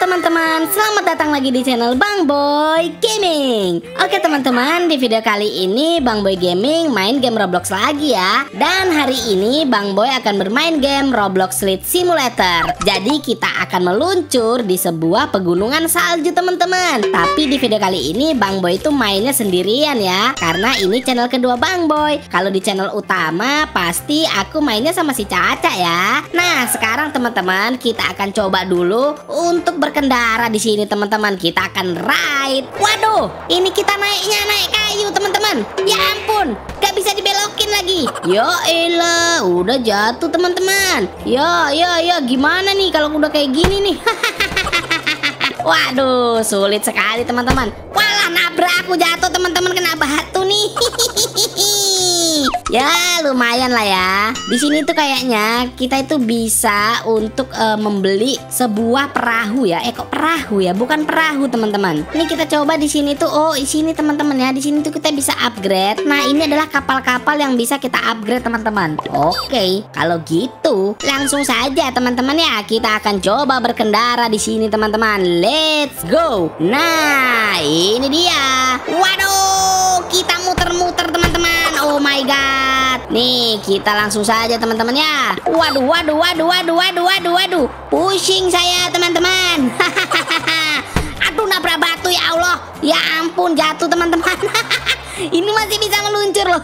teman-teman, selamat datang lagi di channel Bang Boy Gaming. Oke teman-teman, di video kali ini Bang Boy Gaming main game Roblox lagi ya. Dan hari ini Bang Boy akan bermain game Roblox Sleet Simulator. Jadi kita akan meluncur di sebuah pegunungan salju teman-teman. Tapi di video kali ini Bang Boy itu mainnya sendirian ya, karena ini channel kedua Bang Boy. Kalau di channel utama pasti aku mainnya sama si Caca ya. Nah sekarang teman-teman, kita akan coba dulu untuk berkendara di sini teman-teman. Kita akan ride. Waduh, ini kita naik kayu teman-teman. Ya ampun, gak bisa dibelokin lagi. Ya elah, udah jatuh teman-teman. Ya gimana nih kalau udah kayak gini nih? Waduh, sulit sekali teman-teman. Walah, nabrak aku jatuh teman-teman, kena batu nih. Ya lumayan lah ya. Di sini tuh kayaknya kita itu bisa untuk membeli sebuah perahu ya. Kok perahu ya, bukan perahu teman-teman. Ini kita coba di sini tuh. Oh, di sini teman-teman ya. Di sini tuh kita bisa upgrade. Nah, ini adalah kapal-kapal yang bisa kita upgrade teman-teman. Oke, kalau gitu langsung saja teman-teman ya. Kita akan coba berkendara di sini teman-teman. Let's go. Nah, ini dia. Waduh, kita muter-muter teman-teman. Oh my god. Nih, kita langsung saja teman-teman ya. Waduh. Pusing saya teman-teman. Aduh, nabrak batu ya Allah. Ya ampun, jatuh teman-teman. Ini masih bisa meluncur loh.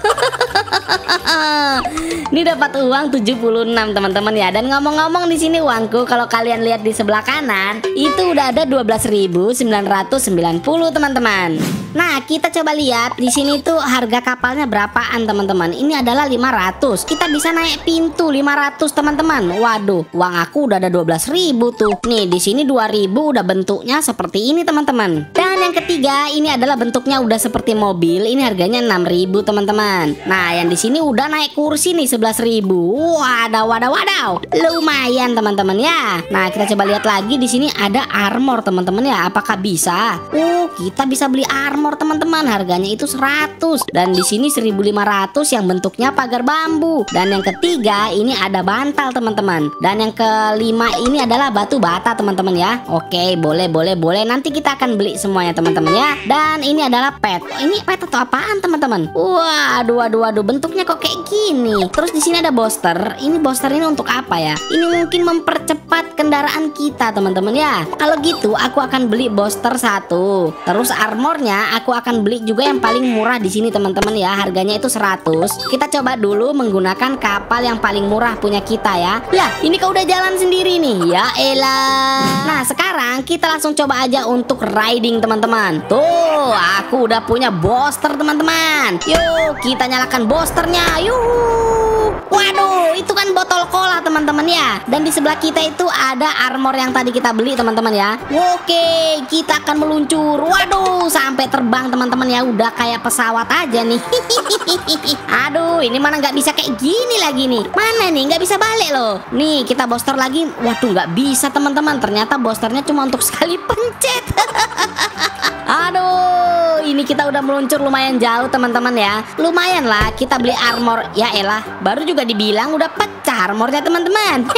Ini dapat uang 76 teman-teman ya. Dan ngomong-ngomong, di sini uangku kalau kalian lihat di sebelah kanan itu udah ada 12.990 teman-teman. Nah, kita coba lihat di sini tuh harga kapalnya berapaan teman-teman. Ini adalah 500. Kita bisa naik pintu 500 teman-teman. Waduh, uang aku udah ada 12.000 tuh. Nih, di sini 2.000 udah bentuknya seperti ini teman-teman. Dan yang ketiga, ini adalah bentuknya udah seperti mobil. Ini harganya 6.000 teman-teman. Nah, yang di sini udah naik kursi nih 11.000. Wadaw. Lumayan teman-teman ya. Nah, kita coba lihat lagi di sini ada armor teman-teman ya. Apakah bisa? Kita bisa beli armor teman-teman. Harganya itu 100. Dan di sini 1.500 yang bentuknya pagar bambu. Dan yang ketiga ini ada bantal teman-teman. Dan yang kelima ini adalah batu bata teman-teman ya. Oke, boleh. Nanti kita akan beli semuanya teman-teman ya. Dan ini adalah pet. Ini pet atau apaan teman-teman? Waduh, bentuknya kok kayak gini. Terus di sini ada booster. Ini booster ini untuk apa ya? Ini mungkin mempercepat kendaraan kita teman-teman ya. Kalau gitu aku akan beli booster 1. Terus armornya aku akan beli juga yang paling murah di sini teman-teman ya. Harganya itu 100. Kita coba dulu menggunakan kapal yang paling murah punya kita ya. Lah, ini kau udah jalan sendiri nih. Ya elah. Nah, sekarang kita langsung coba aja untuk riding teman-teman. Tuh, aku udah punya booster teman-teman. Yuk, kita nyalakan boosternya. Yuk. Waduh, itu kan botol cola teman-teman ya. Dan di sebelah kita itu ada armor yang tadi kita beli teman-teman ya. Oke, kita akan meluncur. Waduh, sampai terbang teman-teman ya. Udah kayak pesawat aja nih. Aduh, ini mana nggak bisa kayak gini lagi nih. Mana nih, nggak bisa balik loh. Nih, kita booster lagi. Waduh, nggak bisa teman-teman. Ternyata boosternya cuma untuk sekali pencet. Aduh, ini kita udah meluncur lumayan jauh teman-teman ya. Lumayan lah, kita beli armor. Ya elah, baru juga dibilang udah pecah armornya teman-teman.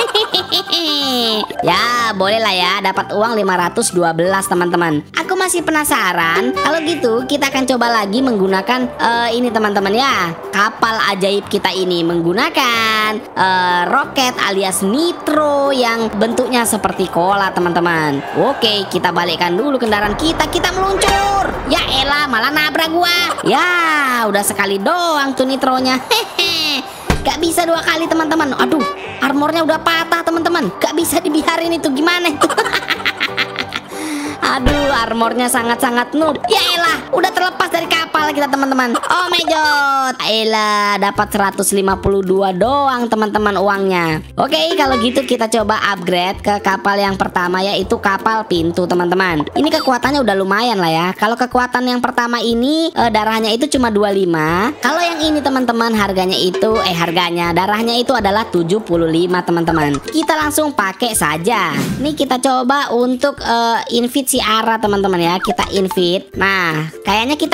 Ya boleh lah ya, dapat uang 512 teman-teman. Aku masih penasaran. Kalau gitu kita akan coba lagi menggunakan ini teman-teman ya. Kapal ajaib kita ini menggunakan roket alias nitro yang bentuknya seperti cola teman-teman. Oke, kita balikkan dulu kendaraan kita. Kita meluncur. Ya elah, malah nabrak gua. Ya, udah sekali doang tuh nitronya. Gak bisa 2 kali teman-teman. Aduh, armornya udah patah teman-teman. Gak bisa dibiarin itu, gimana itu? Aduh, armornya sangat-sangat noob. Ya elah, udah terlepas dari kapal kita teman-teman. Oh my god. Elah, dapat 152 doang teman-teman uangnya. Oke, kalau gitu kita coba upgrade ke kapal yang pertama, yaitu kapal pintu teman-teman. Ini kekuatannya udah lumayan lah ya. Kalau kekuatan yang pertama ini darahnya itu cuma 25. Kalau yang ini teman-teman harganya darahnya itu adalah 75 teman-teman. Kita langsung pakai saja. Nih kita coba untuk invite si Ara teman-teman ya. Kita invite. Nah, kayaknya kita bisa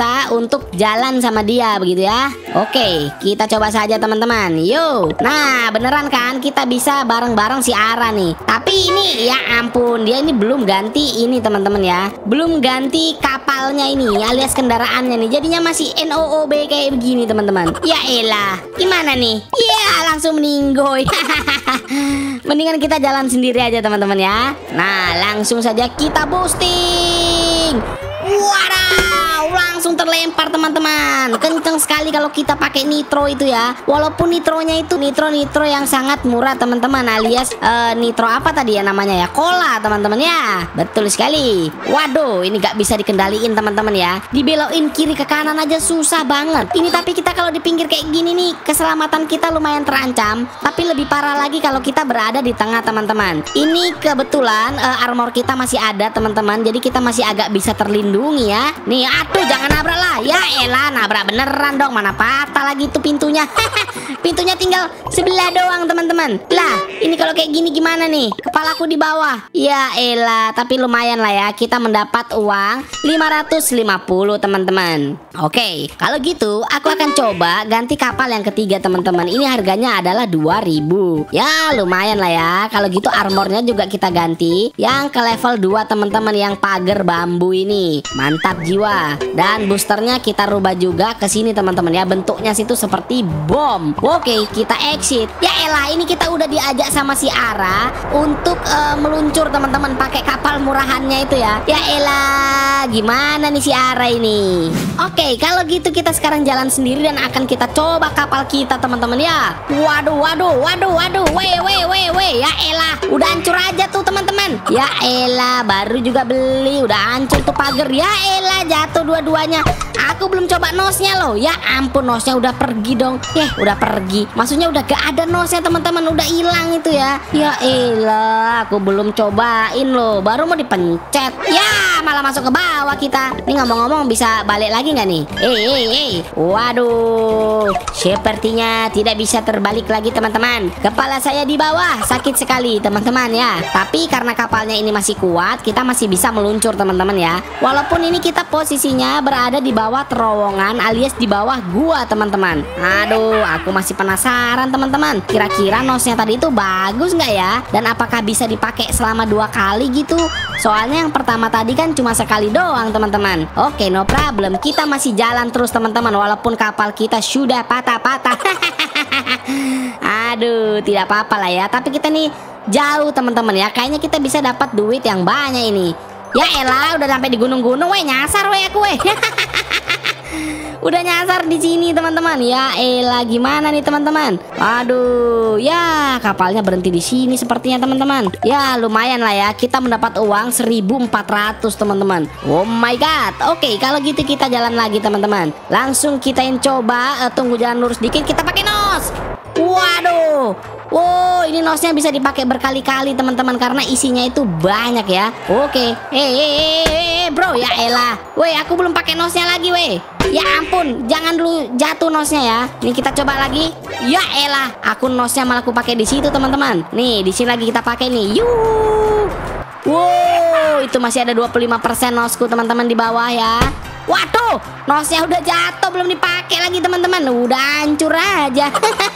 kita untuk jalan sama dia begitu ya. Oke, kita coba saja teman-teman. Yo. Nah, beneran kan kita bisa bareng-bareng si Ara nih. Tapi ini ya ampun, dia ini belum ganti ini teman-teman ya. Belum ganti kapalnya ini alias kendaraannya nih. Jadinya masih NOOB kayak begini teman-teman. Ya elah, gimana nih? Ya langsung meninggoy. Mendingan kita jalan sendiri aja teman-teman ya. Nah, langsung saja kita boosting. Wadaw, langsung terlempar teman-teman. Kenceng sekali kalau kita pakai nitro itu ya. Walaupun nitronya itu nitro yang sangat murah teman-teman, alias nitro apa tadi ya namanya ya, cola teman-teman ya. Betul sekali. Waduh, ini gak bisa dikendaliin teman-teman ya. Dibelokin kiri ke kanan aja susah banget. Ini tapi kita kalau di pinggir kayak gini nih, keselamatan kita lumayan terancam. Tapi lebih parah lagi kalau kita berada di tengah teman-teman. Ini kebetulan armor kita masih ada teman-teman. Jadi kita masih agak bisa terlindungi ya. Nih, aduh jangan nabrak lah. Ya elah, nabrak beneran dong. Mana patah lagi tuh pintunya. Pintunya tinggal sebelah doang teman-teman. Lah, ini kalau kayak gini gimana nih? Kepalaku di bawah. Ya elah, tapi lumayan lah ya. Kita mendapat uang 550 teman-teman. Oke, kalau gitu aku akan coba ganti kapal yang ketiga teman-teman. Ini harganya adalah 2000. Ya lumayan lah ya. Kalau gitu armornya juga kita ganti yang ke level 2 teman-teman, yang pagar bambu ini. Mantap jiwa. Dan boosternya kita rubah juga ke sini teman-teman ya. Bentuknya situ seperti bom. Oke, kita exit. Ya elah, ini kita udah diajak sama si Ara untuk meluncur teman-teman pakai kapal murahannya itu ya. Ya elah, gimana nih si Ara ini? Oke, kalau gitu kita sekarang jalan sendiri dan akan kita coba kapal kita teman-teman ya. Waduh, weh, ya elah, udah hancur aja tuh teman-teman. Ya elah, baru juga beli udah hancur tuh pagar. Ya elah, jatuh dua-duanya. Aku belum coba nosnya loh. Ya ampun, nosnya udah pergi dong. Udah pergi. Maksudnya udah gak ada nosnya teman-teman, udah hilang itu ya. Ya elah, aku belum cobain loh. Baru mau dipencet. Ya, malah masuk ke bawah kita. Ini ngomong-ngomong bisa balik lagi nggak nih? Waduh, sepertinya tidak bisa terbalik lagi teman-teman. Kepala saya di bawah, sakit sekali teman-teman ya. Tapi karena kapalnya ini masih kuat, kita masih bisa meluncur teman-teman ya. Walaupun ini kita posisinya berada di bawah terowongan alias di bawah gua teman-teman. Aduh, aku masih penasaran teman-teman. Kira-kira nosnya tadi itu bagus nggak ya? Dan apakah bisa dipakai selama 2 kali gitu? Soalnya yang pertama tadi kan cuma sekali doang teman-teman. Oke, no problem. Kita masih jalan terus teman-teman, walaupun kapal kita sudah patah-patah. Aduh, tidak apa-apa lah ya. Tapi kita nih jauh teman-teman ya. Kayaknya kita bisa dapat duit yang banyak ini. Ya elah, udah sampai di gunung-gunung, weh, nyasar weh aku weh. Udah nyasar di sini teman-teman. Ya elah, gimana nih teman-teman? Aduh, ya kapalnya berhenti di sini sepertinya teman-teman. Ya lumayan lah ya, kita mendapat uang 1400 teman-teman. Oh my god. Oke, kalau gitu kita jalan lagi teman-teman. Langsung kita coba tunggu jalan lurus dikit, kita pakai nos. Waduh. Wow, ini nosnya bisa dipakai berkali-kali teman-teman karena isinya itu banyak ya. Oke. Bro, ya elah. Weh, aku belum pakai nosnya lagi, weh. Ya ampun, jangan dulu jatuh nosnya ya. Ini kita coba lagi. Ya elah, aku nosnya malah aku pakai di situ teman-teman. Nih, di sini lagi kita pakai nih. Yuh. Wow, itu masih ada 25% nosku teman-teman di bawah ya. Waduh, nosnya udah jatuh, belum dipakai lagi teman-teman. Udah hancur aja.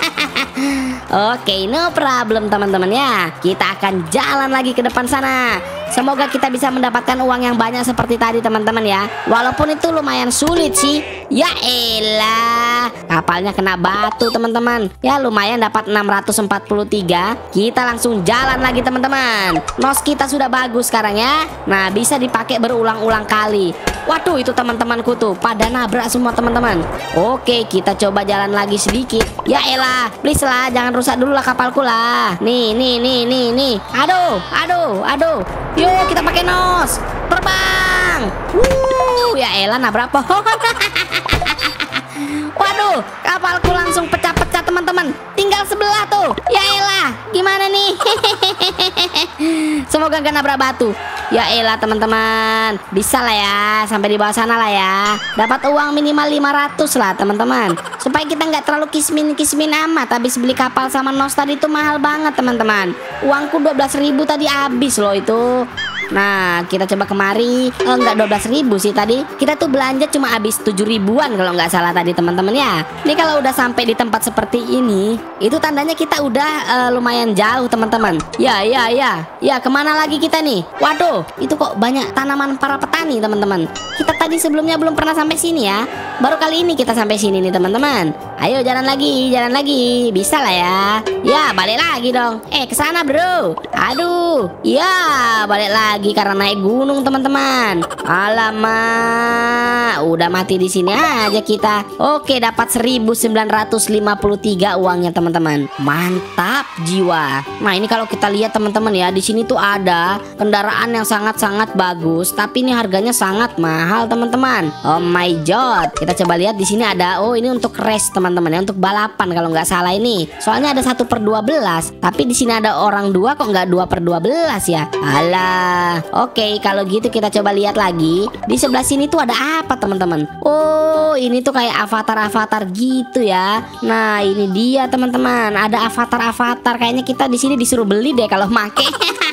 Oke, no problem teman-teman ya. Kita akan jalan lagi ke depan sana. Semoga kita bisa mendapatkan uang yang banyak seperti tadi teman-teman ya. Walaupun itu lumayan sulit sih. Ya elah, kapalnya kena batu teman-teman. Ya lumayan dapat 643. Kita langsung jalan lagi teman-teman. Nos kita sudah bagus sekarang ya. Nah, bisa dipakai berulang-ulang kali. Waduh, itu teman-temanku tuh pada nabrak semua teman-teman. Oke, kita coba jalan lagi sedikit. Ya elah, please lah, jangan rusak dulu lah kapalku lah. Nih. Aduh. Yuk, kita pakai nos. Terbang. Ya elah, nabrak pohon. Waduh, kapalku langsung pecah-pecah teman-teman. Tinggal sebelah tuh. Ya elah, gimana nih? Semoga gak nabrak batu. Ya elah teman-teman, bisa lah ya, sampai di bawah sana lah ya. Dapat uang minimal 500 lah teman-teman, supaya kita nggak terlalu kismin amat. Habis beli kapal sama nos tadi itu mahal banget teman-teman. Uangku 12.000 tadi habis loh itu. Nah, kita coba kemari. Enggak 12.000 sih tadi. Kita tuh belanja cuma habis 7 ribuan kalau nggak salah tadi teman-teman ya. Ini kalau udah sampai di tempat seperti ini, itu tandanya kita udah lumayan jauh teman-teman. Ya, kemana lagi kita nih? Waduh, itu kok banyak tanaman para petani teman-teman. Kita tadi sebelumnya belum pernah sampai sini ya. Baru kali ini kita sampai sini nih teman-teman. Ayo jalan lagi. Bisa lah ya. Ya, balik lagi dong. Ke sana bro. Aduh, ya balik lagi karena naik gunung teman-teman. Alamak, udah mati di sini aja kita. Oke, dapat 1953 uangnya teman-teman. Mantap jiwa. Nah, ini kalau kita lihat teman-teman ya, di sini tuh ada kendaraan yang sangat-sangat bagus, tapi ini harganya sangat mahal teman-teman. Oh my god. Kita coba lihat di sini ada, oh ini untuk race teman-teman ya, untuk balapan kalau nggak salah ini. Soalnya ada 1/12, tapi di sini ada orang 2 kok nggak 2/12 ya. Alah. Oke, kalau gitu kita coba lihat lagi. Di sebelah sini tuh ada apa teman-teman? Oh, ini tuh kayak avatar-avatar gitu ya. Nah, ini dia teman-teman. Ada avatar-avatar. Kayaknya kita di sini disuruh beli deh kalau make.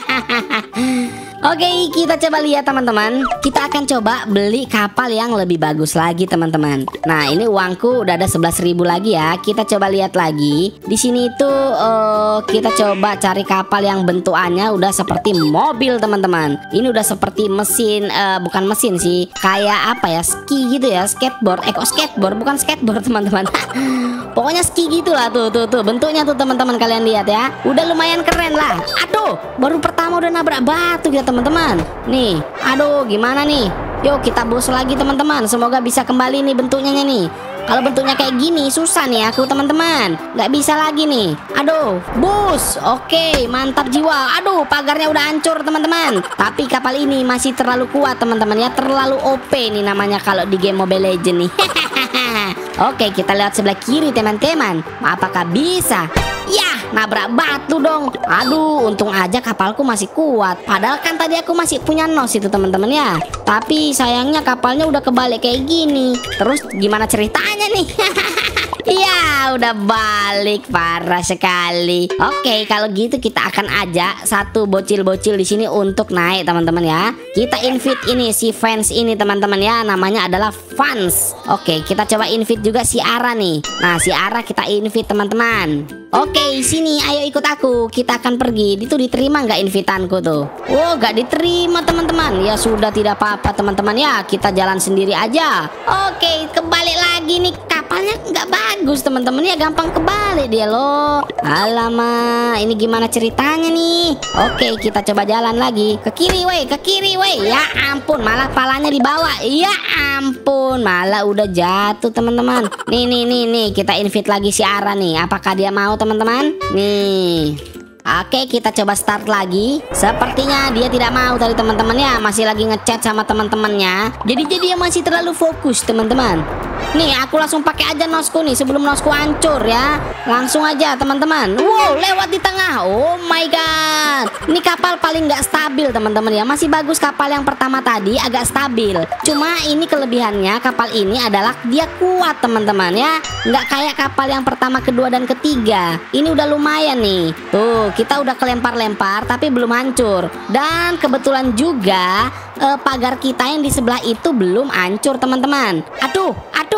Oke, kita coba lihat teman-teman. Kita akan coba beli kapal yang lebih bagus lagi teman-teman. Nah, ini uangku udah ada 11.000 lagi ya. Kita coba lihat lagi. Di sini itu kita coba cari kapal yang bentukannya udah seperti mobil teman-teman. Ini udah seperti mesin, bukan mesin sih. Kayak apa ya? Ski gitu ya, skateboard. Kok skateboard, bukan skateboard teman-teman. Pokoknya ski gitulah tuh bentuknya tuh teman-teman, kalian lihat ya. Udah lumayan keren lah. Aduh, baru pertama udah nabrak batu ya teman-teman. Nih, aduh gimana nih? Yuk kita bus lagi teman-teman. Semoga bisa kembali nih bentuknya nih. Kalau bentuknya kayak gini susah nih aku teman-teman. Nggak bisa lagi nih. Aduh, bus. Oke, mantap jiwa. Aduh, pagarnya udah hancur teman-teman. Tapi kapal ini masih terlalu kuat teman-teman ya. Terlalu OP nih namanya kalau di game Mobile Legends nih. Oke, kita lihat sebelah kiri teman-teman. Apakah bisa? Yah, nabrak batu dong. Aduh, untung aja kapalku masih kuat. Padahal kan tadi aku masih punya nos itu teman-teman ya. Tapi sayangnya kapalnya udah kebalik kayak gini. Terus gimana ceritanya nih? Iya, udah balik, parah sekali. Oke, kalau gitu kita akan ajak satu bocil-bocil di sini untuk naik teman-teman ya. Kita invite ini si fans ini teman-teman ya, namanya adalah Fans. Oke, kita coba invite juga si Ara nih. Nah, si Ara kita invite teman-teman. Oke, sini ayo ikut aku. Kita akan pergi. Itu diterima nggak invitanku tuh? Oh, nggak diterima teman-teman. Ya sudah, tidak apa-apa teman-teman ya. Kita jalan sendiri aja. Oke, kebalik lagi nih. Kapalnya nggak bagus teman-teman ya, gampang kebalik dia loh. Alamak, ini gimana ceritanya nih? Oke, kita coba jalan lagi. Ke kiri weh, ke kiri weh. Ya ampun, malah palanya di bawah. Ya ampun, malah udah jatuh teman-teman. Nih, kita invite lagi si Ara nih. Apakah dia mau teman-teman? Nih. Oke, kita coba start lagi. Sepertinya dia tidak mau tadi teman-teman ya. Masih lagi ngechat sama teman-temannya. Jadi dia masih terlalu fokus teman-teman. Nih, aku langsung pakai aja nosku nih sebelum nosku hancur ya. Langsung aja teman-teman. Wow, lewat di tengah. Oh my god. Ini kapal paling nggak stabil teman-teman ya. Masih bagus kapal yang pertama tadi, agak stabil. Cuma ini kelebihannya kapal ini adalah dia kuat teman-teman ya. Nggak kayak kapal yang pertama, kedua, dan ketiga. Ini udah lumayan nih. Tuh, kita udah kelempar-lempar tapi belum hancur. Dan kebetulan juga pagar kita yang di sebelah itu belum hancur teman-teman. Aduh,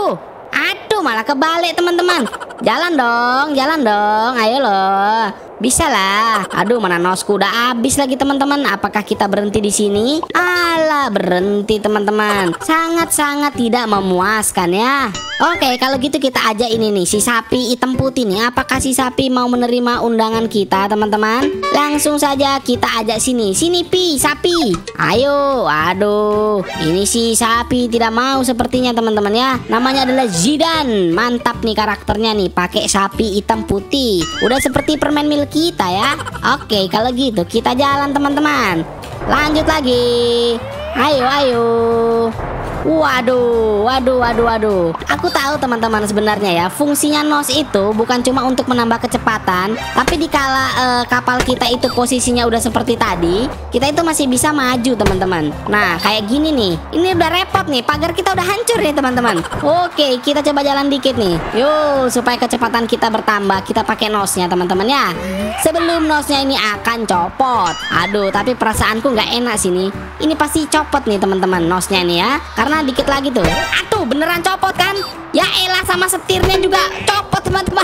malah kebalik teman-teman. Jalan dong, ayo loh. Bisa lah. Aduh, mana nosku udah habis lagi teman-teman. Apakah kita berhenti di sini? Alah, berhenti teman-teman. Sangat-sangat tidak memuaskan ya. Oke, kalau gitu kita ajak ini nih, si sapi hitam putih nih. Apakah si sapi mau menerima undangan kita teman-teman? Langsung saja kita ajak sini. Sini Pi, sapi. Ayo. Aduh, ini si sapi tidak mau sepertinya teman-teman ya. Namanya adalah Zidane. Mantap nih karakternya nih, pakai sapi hitam putih. Udah seperti permen milk kita ya. Oke, kalau gitu kita jalan teman-teman. Lanjut lagi. Ayo. Waduh, waduh, waduh, waduh. Aku tahu teman-teman sebenarnya ya, fungsinya nos itu bukan cuma untuk menambah kecepatan, tapi dikala kapal kita itu posisinya udah seperti tadi, kita itu masih bisa maju teman-teman. Nah, kayak gini nih. Ini udah repot nih, pagar kita udah hancur nih teman-teman. Oke, kita coba jalan dikit nih. Yuk, supaya kecepatan kita bertambah, kita pakai nosnya teman-teman ya. Sebelum nosnya ini akan copot. Aduh, tapi perasaanku nggak enak sini. Ini pasti copot nih teman-teman nosnya nih ya. Karena dikit lagi tuh. Aduh, beneran copot kan? Ya elah, sama setirnya juga copot teman-teman.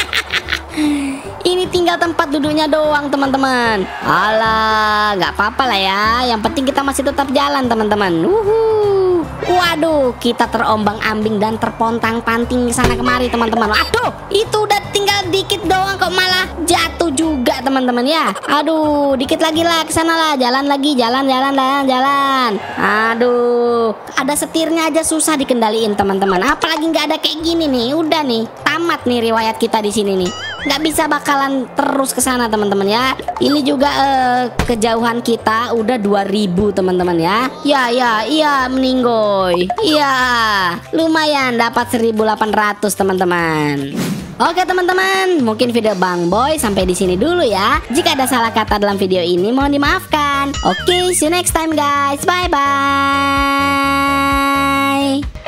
Ini tinggal tempat duduknya doang teman-teman. Alah, nggak apa-apa lah ya. Yang penting kita masih tetap jalan teman-teman. Waduh, kita terombang-ambing dan terpontang-panting ke sana kemari teman-teman. Aduh, itu udah tinggal dikit doang kok malah jatuh juga teman-teman ya. Aduh, dikit lagi lah ke sana lah. Jalan lagi, jalan. Aduh, ada setirnya aja susah dikendaliin teman-teman. Apalagi nggak ada kayak gini nih. Udah nih, tamat nih riwayat kita di sini nih. Nggak bisa bakalan terus ke sana teman-teman ya. Ini juga kejauhan kita udah 2000 teman-teman ya. Iya meninggoy. Iya, lumayan dapat 1800 teman-teman. Oke teman-teman, mungkin video Bang Boy sampai di sini dulu ya. Jika ada salah kata dalam video ini mohon dimaafkan. Oke, see you next time guys. Bye bye.